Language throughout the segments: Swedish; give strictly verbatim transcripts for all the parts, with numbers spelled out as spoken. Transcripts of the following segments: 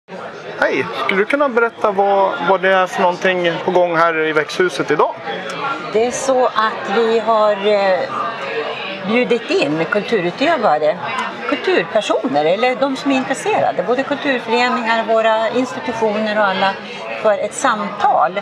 Hej, skulle du kunna berätta vad, vad det är för någonting på gång här i växthuset idag? Det är så att vi har eh, bjudit in kulturutövare, kulturpersoner eller de som är intresserade, både kulturföreningar, våra institutioner och alla, för ett samtal,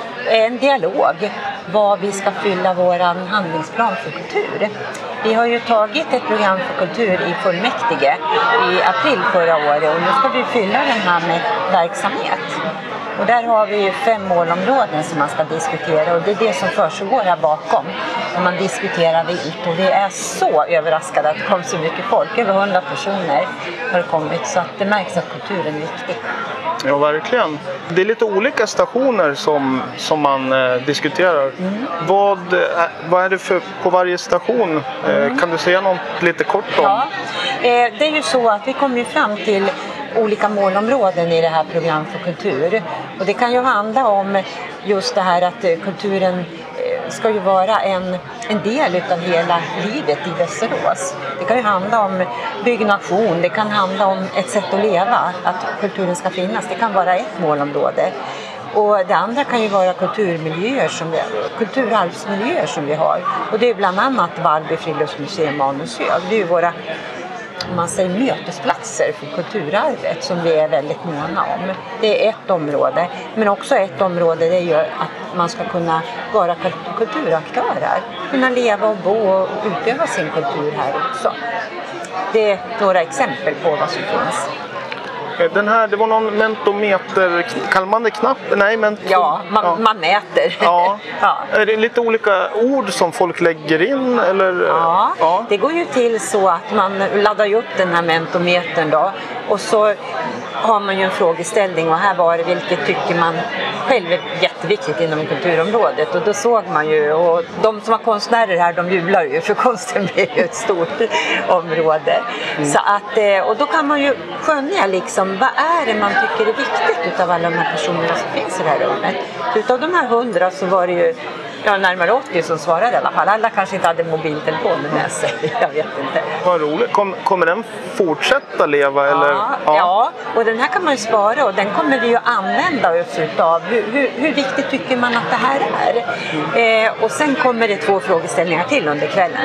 en dialog, vad vi ska fylla våran handlingsplan för kultur. Vi har ju tagit ett program för kultur i fullmäktige i april förra året och nu ska vi fylla den här med verksamhet. Och där har vi fem målområden som man ska diskutera och det är det som försiggår här bakom när man diskuterar vilt. Och vi är så överraskade att det kom så mycket folk, över hundra personer har det kommit, så att det märks att kulturen är viktig. Ja, verkligen. Det är lite olika stationer som, som man eh, diskuterar. Mm. Vad, eh, vad är det för på varje station? Eh, mm. Kan du säga något lite kort om? Ja, eh, det är ju så att vi kommer ju fram till olika målområden i det här programmet för kultur. Och det kan ju handla om just det här att kulturen ska ju vara en, en del av hela livet i Västerås. Det kan ju handla om byggnation, det kan handla om ett sätt att leva, att kulturen ska finnas. Det kan vara ett målområde. Och det andra kan ju vara kulturmiljöer som vi, kulturarvsmiljöer som vi har. Och det är bland annat Vallby friluftsmuseum Manushög. Det är ju våra, om man säger, mötesplatser för kulturarvet som vi är väldigt måna om. Det är ett område, men också ett område det gör att man ska kunna vara kulturaktörer, kunna leva och bo och utöva sin kultur här också. Det är några exempel på vad som finns. Den här, det var någon mentometer, kallar man det knapp? Nej, men ja, man, ja. man mäter. Ja. Ja. Är det lite olika ord som folk lägger in? Eller? Ja, ja, det går ju till så att man laddar upp den här mentometern då. Och så har man ju en frågeställning och här var det vilket tycker man själv är jätteviktigt inom kulturområdet. Och då såg man ju, och de som var konstnärer här de jublar ju för konsten blir ju ett stort område. Mm. Så att, och då kan man ju skönja liksom, vad är det man tycker är viktigt utav alla de här personerna som finns i det här rummet. Utav de här hundra så var det ju ja, närmare åttio som svarade i alla fall. Alla kanske inte hade mobiltelefoner med sig, jag vet inte. Vad roligt. Kom, kommer den fortsätta leva? Ja, eller? Ja. ja, och den här kan man ju spara och den kommer vi ju använda oss utav. Hur, hur, hur viktigt tycker man att det här är? Mm. Eh, och sen kommer det två frågeställningar till under kvällen.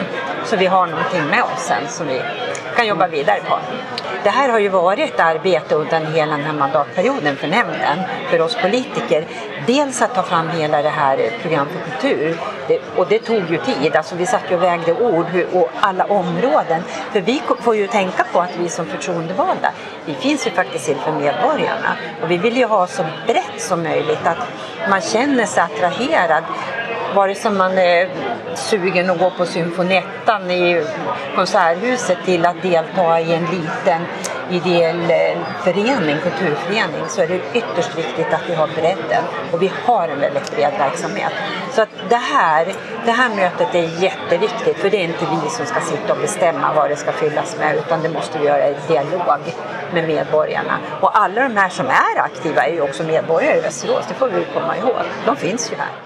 Så vi har någonting med oss sen som vi kan jobba vidare på. Det här har ju varit ett arbete under hela den här mandatperioden för nämnden, för oss politiker. Dels att ta fram hela det här program för kultur. Det, och det tog ju tid. Alltså vi satt ju och vägde ord och alla områden. För vi får ju tänka på att vi som förtroendevalda, vi finns ju faktiskt till för medborgarna. Och vi vill ju ha så brett som möjligt att man känner sig attraherad. Vare som man är sugen att gå på symfonettan i konserthuset till att delta i en liten ideell förening, kulturförening, så är det ytterst viktigt att vi har bredden och vi har en väldigt bred verksamhet. Så att det här, det här mötet är jätteviktigt, för det är inte vi som ska sitta och bestämma vad det ska fyllas med, utan det måste vi göra i dialog med medborgarna. Och alla de här som är aktiva är ju också medborgare i Västerås, det får vi komma ihåg. De finns ju här.